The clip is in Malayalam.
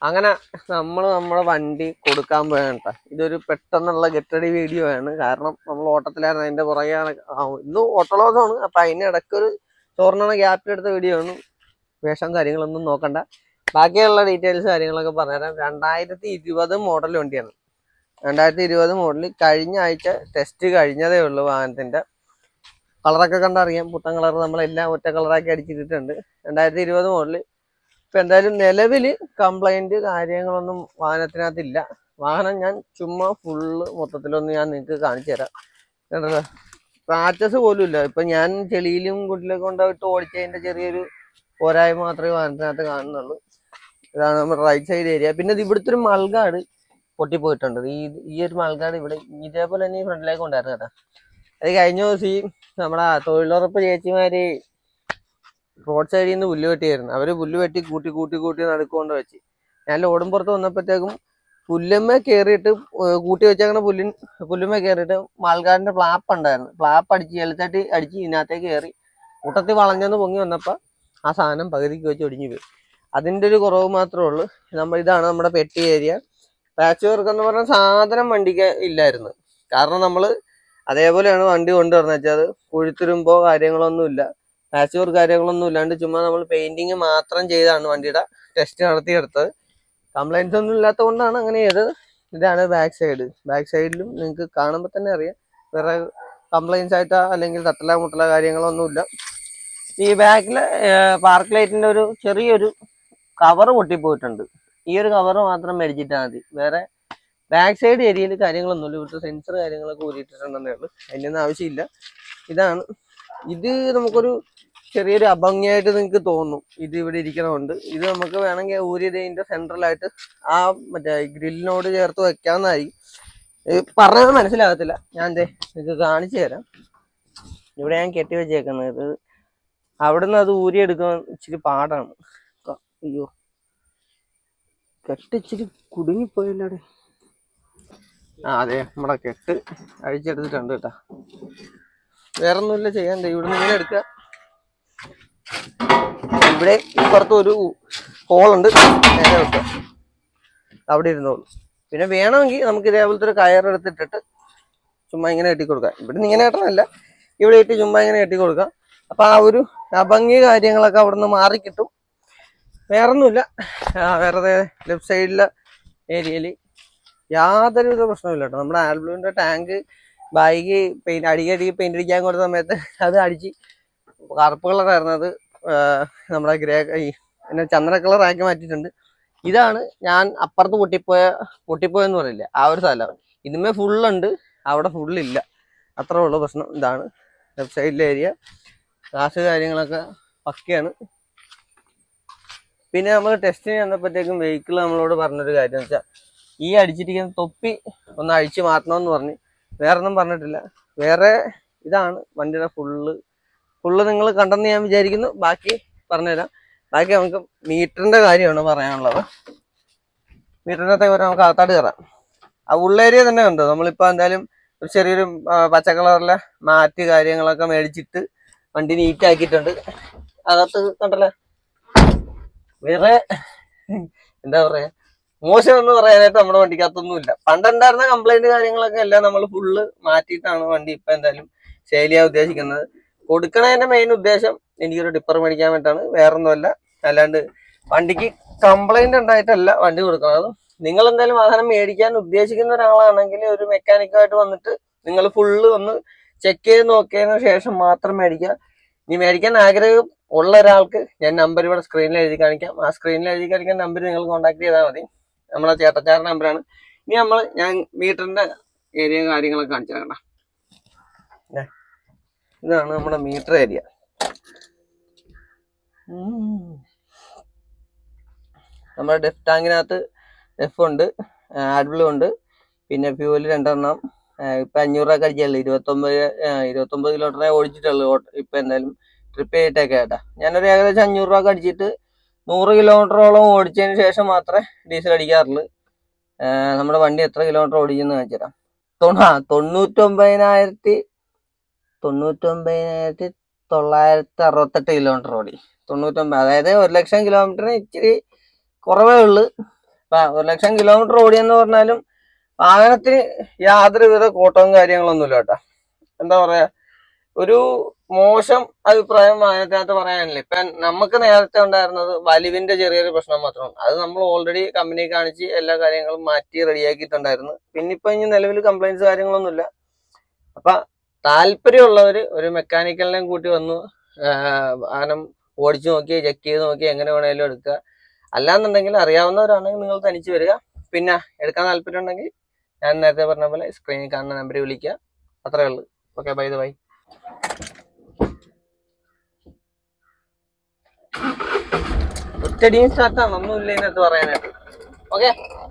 അങ്ങനെ നമ്മുടെ വണ്ടി കൊടുക്കാൻ പോയാ. ഇതൊരു പെട്ടെന്നുള്ള ഗെറ്റടി വീഡിയോ ആണ്. കാരണം നമ്മൾ ഓട്ടത്തിലായിരുന്നു, അതിന്റെ പുറകെ ഇന്ന് ഓട്ടോളോസാണ്. അപ്പൊ അതിനിടയ്ക്കൊരു ചോറിനാണ് ഗ്യാപ്പിലെടുത്ത വീഡിയോ ആണ്. വേഷം കാര്യങ്ങളൊന്നും നോക്കണ്ട, ബാക്കിയുള്ള ഡീറ്റെയിൽസ് കാര്യങ്ങളൊക്കെ പറഞ്ഞുതരാം. 2020 മോഡൽ വണ്ടിയാണ്. 2020 മോഡൽ. കഴിഞ്ഞ ആഴ്ച ടെസ്റ്റ് കഴിഞ്ഞതേ ഉള്ളൂ വാഹനത്തിന്റെ. കളറൊക്കെ കണ്ടറിയാം, പുത്തൻ കളർ നമ്മളെല്ലാം ഒറ്റ കളറാക്കി അടിച്ചിട്ടുണ്ട്. 2020 മോഡൽ. ഇപ്പൊ എന്തായാലും നിലവില് കംപ്ലൈന്റ് കാര്യങ്ങളൊന്നും വാഹനത്തിനകത്തില്ല. വാഹനം ഞാൻ ചുമ്മാ ഫുള്ള് മൊത്തത്തിലൊന്ന് ഞാൻ നിങ്ങൾക്ക് കാണിച്ചു തരാം. കണ്ടല്ലോ, സ്ക്രാച്ചസ് പോലും ഇല്ല. ഇപ്പൊ ഞാൻ ചെളിയിലും കുട്ടിലൊക്കെ കൊണ്ടുപോയിട്ട് ഓടിച്ചതിന്റെ ചെറിയൊരു പോരായ്മ മാത്രമേ വാഹനത്തിനകത്ത് കാണുന്നുള്ളൂ. ഇതാണ് നമ്മുടെ റൈറ്റ് സൈഡ് ഏരിയ. പിന്നെ ഇത് ഇവിടുത്തെ ഒരു മൾഗാർഡ് പൊട്ടിപ്പോയിട്ടുണ്ട്. ഈ ഒരു മൾഗാർഡ് ഇവിടെ ഇതേപോലെ തന്നെ ഈ ഫ്രണ്ടിലേക്ക് ഉണ്ടായിരുന്നു കേട്ടോ. അത് കഴിഞ്ഞ ദിവസം നമ്മുടെ തൊഴിലുറപ്പ് ചേച്ചിമാര് റോഡ് സൈഡിൽ നിന്ന് പുല്ല് വെട്ടിയായിരുന്നു. അവര് പുല്ല് വെട്ടി കൂട്ടി നടുക്കൊണ്ട് വെച്ച്. ഞാൻ ലോഡും പുറത്ത് വന്നപ്പോഴത്തേക്കും പുല്ലുമ്മേ കയറിയിട്ട് കൂട്ടി വെച്ചേക്കണ പുല്ലുമ്മേ കയറിയിട്ട് മൾഗാർഡിന്റെ ഫ്ലാപ്പ് ഉണ്ടായിരുന്നു. ഫ്ലാപ്പ് അടിച്ച് എളുത്തട്ടി അടിച്ച് ഇതിനകത്തേക്ക് കയറി കൂട്ടത്തിൽ വളഞ്ഞെന്ന് പൊങ്ങി വന്നപ്പോ ആ സാധനം പകുതിക്ക് വെച്ച് ഒടിഞ്ഞു പോയി. അതിന്റെ ഒരു കുറവ് മാത്രമേ ഉള്ളൂ. ഇതാണ് നമ്മുടെ പെട്ടി ഏരിയ. പാച്ച് വർക്ക് എന്ന് പറഞ്ഞ സാധനം വണ്ടിക്ക് ഇല്ലായിരുന്നു. കാരണം നമ്മള് അതേപോലെയാണ് വണ്ടി കൊണ്ടുവരുന്നത് വെച്ചാൽ അത് കുഴിത്തുരുമ്പോ കാര്യങ്ങളൊന്നും ഇല്ല, പാച്ച് വർക്ക് കാര്യങ്ങളൊന്നും ഇല്ലാണ്ട് ചുമ്മാ നമ്മൾ പെയിന്റിങ് മാത്രം ചെയ്താണ് വണ്ടിയുടെ ടെസ്റ്റ് നടത്തിയെടുത്തത്. കംപ്ലൈൻസ് ഒന്നും ഇല്ലാത്തത് കൊണ്ടാണ് അങ്ങനെ ചെയ്തത്. ഇതാണ് ബാക്ക് സൈഡ്. ബാക്ക് സൈഡിലും നിങ്ങൾക്ക് കാണുമ്പോൾ തന്നെ അറിയാം, വേറെ കംപ്ലൈൻസ് ആയിട്ടോ അല്ലെങ്കിൽ തട്ടല മുട്ടല കാര്യങ്ങളൊന്നുമില്ല. ഈ ബാക്കിലെ പാർക്ക് ലൈറ്റിന്റെ ഒരു ചെറിയൊരു കവർ പൊട്ടിപ്പോയിട്ടുണ്ട്. ഈ ഒരു കവർ മാത്രം മേടിച്ചിട്ടാൽ മതി. വേറെ ബാക്ക് സൈഡ് ഏരിയയിൽ കാര്യങ്ങളൊന്നുമില്ല. ഇവിടുത്തെ സെൻസർ കാര്യങ്ങളൊക്കെ ഊരിയിട്ടിട്ടുണ്ടെന്നേ ഉള്ളൂ, അതിൻ്റെ ഒന്നും ആവശ്യമില്ല. ഇതാണ് ഇത്. നമുക്കൊരു ചെറിയൊരു അഭംഗിയായിട്ട് നിങ്ങൾക്ക് തോന്നും ഇത് ഇവിടെ ഇരിക്കണമുണ്ട്. ഇത് നമുക്ക് വേണമെങ്കിൽ ഊരിയതിൻ്റെ സെൻട്രലായിട്ട് ആ മറ്റേ ഗ്രില്ലിനോട് ചേർത്ത് വെക്കാവുന്നതായിരിക്കും. പറഞ്ഞത് മനസ്സിലാകത്തില്ല. ഞാൻ നിങ്ങൾക്ക് കാണിച്ചു തരാം. ഇവിടെ ഞാൻ കെട്ടി വെച്ചേക്കുന്നത്. അവിടുന്ന് അത് ഊരിയെടുക്കാൻ ഇച്ചിരി പാടാണ്. അയ്യോ, കെട്ടിച്ചിരി കുടുങ്ങിപ്പോയില്ലേ. അതെ, നമ്മുടെ കെട്ട് അഴിച്ചെടുത്തിട്ടുണ്ട് കേട്ടാ. വേറൊന്നുമില്ല ചെയ്യാൻ. ഇവിടുന്ന് ഇങ്ങനെ എടുക്കുക. ഇവിടെ ഇപ്പുറത്ത് ഒരു ഹോളുണ്ട്, നേരെ വെക്കുക. അവിടെ ഇരുന്നോളൂ. പിന്നെ വേണമെങ്കിൽ നമുക്ക് ഇതേപോലത്തെ ഒരു കയറെടുത്തിട്ടിട്ട് ചുമ്മാ ഇങ്ങനെ കെട്ടിക്കൊടുക്കാം. ഇവിടുന്ന് ഇങ്ങനെ കെട്ടണമല്ല, ഇവിടെ ഇട്ട് ചുമ്മാ ഇങ്ങനെ കെട്ടിക്കൊടുക്കാം. അപ്പൊ ആ ഒരു അഭംഗി കാര്യങ്ങളൊക്കെ അവിടെ നിന്ന് മാറിക്കിട്ടും. വേറൊന്നുമില്ല. വേറെ ലെഫ്റ്റ് സൈഡിലെ ഏരിയയിൽ യാതൊരുവിധ പ്രശ്നമില്ല കേട്ടോ. നമ്മുടെ ആൽബ്ലൂവിന്റെ ടാങ്ക് ബൈക്ക് അടിക്കടി പെയിന്റ് അടിക്കാൻ കൊടുത്ത സമയത്ത് അത് അടിച്ച് കറുപ്പ് കളറായിരുന്നു. അത് നമ്മുടെ പിന്നെ ചന്ദ്ര കളർ ആക്കി മാറ്റിയിട്ടുണ്ട്. ഇതാണ് ഞാൻ അപ്പുറത്ത് പൊട്ടിപ്പോയെന്ന് പറയില്ല, ആ ഒരു സ്ഥലം. ഇതുമേ ഫുള്ളുണ്ട്, അവിടെ ഫുള്ളില്ല. അത്രേ ഉള്ളൂ പ്രശ്നം. ഇതാണ് ലെഫ്റ്റ് സൈഡിലെ ഏരിയ. ഗ്ലാസ് കാര്യങ്ങളൊക്കെ പക്കയാണ്. പിന്നെ നമ്മൾ ടെസ്റ്റിന് ചെന്നപ്പോഴത്തേക്കും വെഹിക്കിൾ നമ്മളോട് പറഞ്ഞൊരു കാര്യം എന്ന് വെച്ചാൽ ഈ അടിച്ചിരിക്കുന്ന തൊപ്പി ഒന്ന് അഴിച്ചു മാറ്റണമെന്ന് പറഞ്ഞ്. വേറൊന്നും പറഞ്ഞിട്ടില്ല. വേറെ ഇതാണ് വണ്ടിയുടെ ഫുള്ള് നിങ്ങൾ കണ്ടെന്ന് ഞാൻ വിചാരിക്കുന്നു. ബാക്കി പറഞ്ഞുതരാം. ബാക്കി നമുക്ക് മീറ്ററിന്റെ കാര്യമാണ് പറയാനുള്ളത്. മീറ്ററിനകത്തേക്ക് നമുക്ക് അകത്താട് കയറാം. ആ ഉള്ളേരിയ തന്നെ കണ്ടോ. നമ്മളിപ്പോൾ എന്തായാലും ഒരു ചെറിയൊരു പച്ച കളറിലെ മാറ്റ് കാര്യങ്ങളൊക്കെ മേടിച്ചിട്ട് വണ്ടി നീറ്റ് ആക്കിയിട്ടുണ്ട്. അകത്ത് കണ്ടല്ലേ, വേറെ എന്താ പറയാ, മോശം എന്ന് പറയാനായിട്ട് നമ്മുടെ വണ്ടിക്കകത്തൊന്നും ഇല്ല. പണ്ടുണ്ടായിരുന്ന കംപ്ലൈന്റ് കാര്യങ്ങളൊക്കെ എല്ലാം നമ്മൾ ഫുള്ള് മാറ്റിയിട്ടാണ് വണ്ടി ഇപ്പൊ എന്തായാലും സെയിൽ ചെയ്യാൻ ഉദ്ദേശിക്കുന്നത്. കൊടുക്കണതിന്റെ മെയിൻ ഉദ്ദേശം എനിക്കൊരു ടിപ്പർ മേടിക്കാൻ വേണ്ടിയിട്ടാണ്, വേറൊന്നുമല്ല. അല്ലാണ്ട് വണ്ടിക്ക് കംപ്ലൈന്റ് ഉണ്ടായിട്ടല്ല വണ്ടി കൊടുക്കുന്നത്. നിങ്ങൾ എന്തായാലും വാഹനം മേടിക്കാൻ ഉദ്ദേശിക്കുന്ന ഒരാളാണെങ്കിൽ ഒരു മെക്കാനിക്കുമായിട്ട് വന്നിട്ട് നിങ്ങൾ ഫുള്ള് ഒന്ന് ചെക്ക് ചെയ്ത് നോക്കിയതിനു ശേഷം മാത്രം മേടിക്കുക. ഇനി മേടിക്കാൻ ആഗ്രഹം ഉള്ള ഒരാൾക്ക് ഞാൻ നമ്പർ ഇവിടെ സ്ക്രീനിൽ എഴുതി കാണിക്കാം. ആ സ്ക്രീനിൽ എഴുതി കാണിക്കാൻ നമ്പർ നിങ്ങൾ കോൺടാക്ട് ചെയ്താൽ മതി. നമ്മളെ ചേട്ടച്ചാരുടെ നമ്പറാണ്. ഇനി ഞാൻ മീറ്ററിന്റെ ഏരിയ കാര്യങ്ങളൊക്കെ കാണിച്ചു തരാം. ഇതാണ് നമ്മുടെ മീറ്റർ ഏരിയ. നമ്മുടെ ഡെഫ് ടാങ്കിനകത്ത് ഡെഫ് ഉണ്ട്, ആഡ്ബ്ലൂ ഉണ്ട്, പിന്നെ ഫ്യൂവല് 2 എണ്ണം. ഇപ്പൊ 500 രൂപ അടിച്ചല്ലേ, 29 കിലോമീറ്ററേ ഓടിച്ചിട്ടുള്ളൂ. ഇപ്പൊ എന്തായാലും ട്രിപ്പ് ചെയ്തിട്ടൊക്കെ കേട്ടാ. ഞാനൊരു ഏകദേശം 500 രൂപ അടിച്ചിട്ട് 100 കിലോമീറ്ററോളം ഓടിച്ചതിന് ശേഷം മാത്രമേ ഡീസൽ അടിക്കാറുള്ളൂ. നമ്മുടെ വണ്ടി എത്ര കിലോമീറ്റർ ഓടിച്ചെന്ന് കാണിച്ചു തരാം. 99,968 കിലോമീറ്റർ ഓടി. 99, അതായത് 1,00,000 കിലോമീറ്ററിന് ഇച്ചിരി കുറവേ ഉള്ളു. ഇപ്പൊ 1,00,000 കിലോമീറ്റർ ഓടിയെന്ന് പറഞ്ഞാലും വാഹനത്തിന് യാതൊരുവിധ കോട്ടവും കാര്യങ്ങളൊന്നുമില്ല കേട്ടോ. എന്താ പറയാ, ഒരു മോശം അഭിപ്രായം വാഹനത്തിനകത്ത് പറയാനില്ല. ഇപ്പൊ നമുക്ക് നേരത്തെ ഉണ്ടായിരുന്നത് വലിവിന്റെ ചെറിയൊരു പ്രശ്നം മാത്രമാണ്. അത് നമ്മൾ ഓൾറെഡി കമ്പനി കാണിച്ച് എല്ലാ കാര്യങ്ങളും മാറ്റി റെഡിയാക്കിയിട്ടുണ്ടായിരുന്നു. പിന്നെ ഇപ്പൊ ഇനി നിലവിൽ കംപ്ലൈന്റ്സ് കാര്യങ്ങളൊന്നുമില്ല. അപ്പൊ താല്പര്യമുള്ളവര് ഒരു മെക്കാനിക്കലിനെയും കൂട്ടി വന്നു വാഹനം ഓടിച്ചു നോക്കി ചെക്ക് ചെയ്ത് നോക്കി എങ്ങനെ വേണേലും എടുക്കുക. അല്ലാന്നുണ്ടെങ്കിൽ അറിയാവുന്നവരാണെങ്കിൽ നിങ്ങൾ തനിച്ച് വരിക. പിന്നെ എടുക്കാൻ താല്പര്യം ഉണ്ടെങ്കിൽ ഞാൻ നേരത്തെ പറഞ്ഞ പോലെ സ്ക്രീനിൽ കാണുന്ന നമ്പറിൽ വിളിക്കുക. അത്രേ ഉള്ളൂ. Okay, by the by. ഒറ്റടിയും സ്റ്റാർട്ടാണ്, ഒന്നുമില്ല ഇതിനകത്ത് പറയാനായിട്ട്. ഓക്കെ.